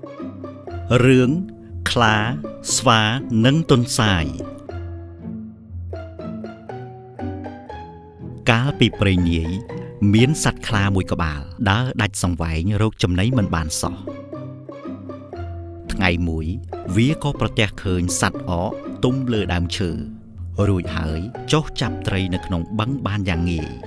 រឿងខ្លាស្វានិងទន្សាយកាលពីព្រេងនាយមានសត្វខ្លាមួយក្បាលដើរដាច់សង្វែងរកចំណីមិនបានសោះថ្ងៃមួយវាក៏ប្រទះឃើញសត្វអកទុំលើដើមឈើរួចហើយចុះចាប់ត្រីនៅក្នុងបឹងបានយ៉ាងងាយ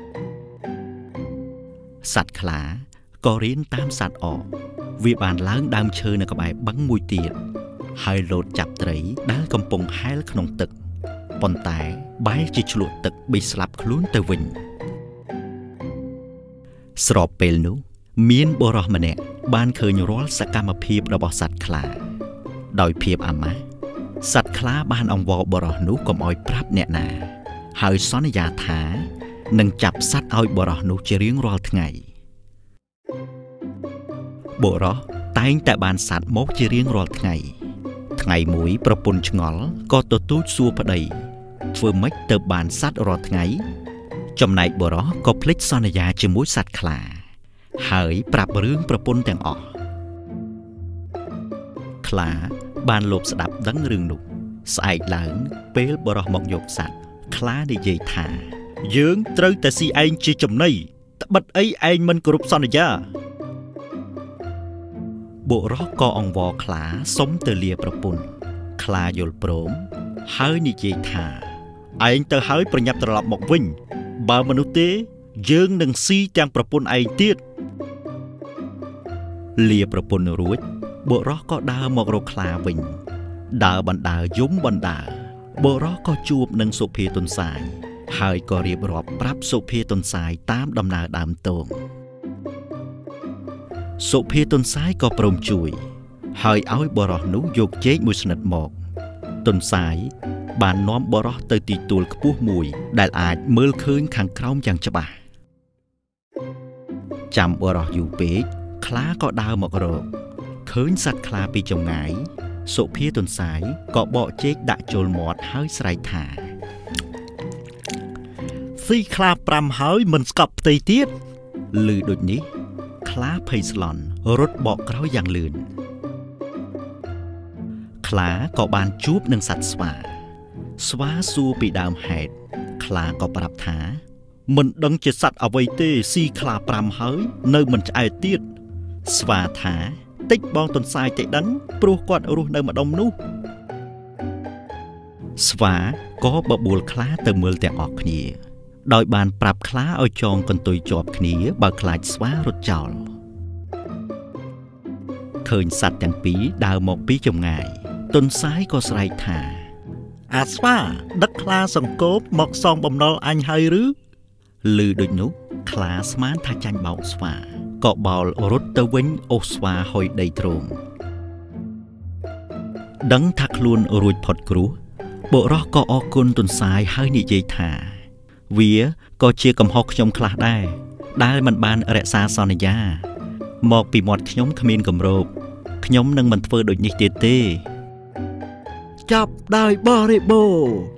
សត្វខ្លាក៏រៀនតាមសត្វអកវាបានឡើងដើមឈើនៅក្បែរបឹងមួយទៀតហើយលោតចាប់ត្រីដែលកំពុងហែលក្នុងទឹកប៉ុន្តែបែរជាឆ្លក់ទឹកបិស្លាប់ខ្លួនទៅវិញស្របពេលនោះមានបុរសម្នាក់បានឃើញរាល់សកម្មភាពរបស់សត្វខ្លាដោយភាពអាម៉ាស់សត្វខ្លាបានអង្វរបុរសនោះកុំឲ្យប្រាប់អ្នកណាហើយសន្យាថានឹងចាប់សត្វឲ្យបុរសនោះជារៀងរាល់ថ្ងៃបុរសតែងតែបានសត្វមកជារៀងរាល់ថ្ងៃថ្ងៃមួយប្រពន្ធឆ្ងល់ក៏ទទូចសួរប្តីធ្វើម៉េចទៅបានសត្វរាល់ថ្ងៃចំណែកបុរសក៏ភ្លេចសន្យាជាមួយសត្វខ្លាហើយប្រាប់រឿងប្រពន្ធទាំងអស់ខ្លាបានលបស្ដាប់ដឹងរឿងនោះស្អែកឡើងពេលបុរសមកយកសត្វខ្លានិយាយថាយើងត្រូវតែស៊ីឯងជាចំណីត្បិតអីឯងមិនគោរពសន្យាបុរសក៏អង្វរខ្លាសុំទៅលាប្រពន្ធខ្លាយល់ព្រមហើយនិយាយថាឯងទៅហើយប្រញាប់ត្រឡប់មកវិញបើមនុស្សទេយើងនឹងស៊ីទាំងប្រពន្ធឯងទៀតលាប្រពន្ធរួចបុរសក៏ដើរមករកខ្លាវិញដើរបណ្ដើរយំបណ្ដើរបុរសក៏ជួបនឹងសុភាទន្សាយហើយក៏រៀបរាប់ប្រាប់សុភាទន្សាយតាមដំណើរដើមតងសុភាទន្សាយក៏ព្រមជួយហើយឲ្យបុរសនោះយកចេកមួយស្និតមកទន្សាយបាននាំបុរសទៅទីទួលខ្ពស់មួយដែលអាចមើលឃើញខាងក្រោមយ៉ាងច្បាស់ចាំបុរសយូរពេកខ្លាក៏ដើរមករកឃើញសត្វខ្លាពីចម្ងាយសុភាទន្សាយក៏បកចេកដាក់ចូលមាត់ហើយស្រែកថាស៊ីខ្លា5ហើយមិនស្កប់ផ្ទៃទៀតឮដូចនេះខ្លាភ័យស្លន់រត់បកក្រោយយ៉ាងលឿនខ្លាក៏បានជួបនឹងសត្វស្វាសួរពីដើមហេតុខ្លាក៏ប្រាប់ថាមិនដឹងជាសត្វអ្វីទេស៊ីខ្លា5ហើយនៅមិនឆ្អែតទៀតស្វាថាតិចបងទន្សាយតិចដឹងព្រោះគាត់រស់នៅម្ដុំនោះស្វាក៏បបួលខ្លាទៅមើលទាំងអស់គ្នាដោយបានប្រាប់ខ្លាឲ្យចងកន្ទុយជាប់គ្នាបើខ្លាចស្វារត់ចោលឃើញសត្វទាំងពីរដើរមកពីចម្ងាយទន្សាយក៏ស្រែកថាអាស្វាដឹកខ្លាសង្គោបមកសងបំណុលអញហើយឬឮដូចនោះខ្លាស្មានថាចាញ់បោកស្វាក៏បោលរត់ទៅវិញអូសស្វាហុយដីទ្រោមដឹងថាខ្លួនរួចផុតគ្រោះបុរសក៏អរគុណទន្សាយហើយនិយាយថាវាក៏ជាកំហុសខ្ញុំខ្លះដែរដែលមិនបានរក្សាសន្យាមកពីមាត់ខ្ញុំគ្មានគម្របខ្ញុំនឹងមិនធ្វើដូចនេះទៀតទេចាប់ដោយបរិបូរ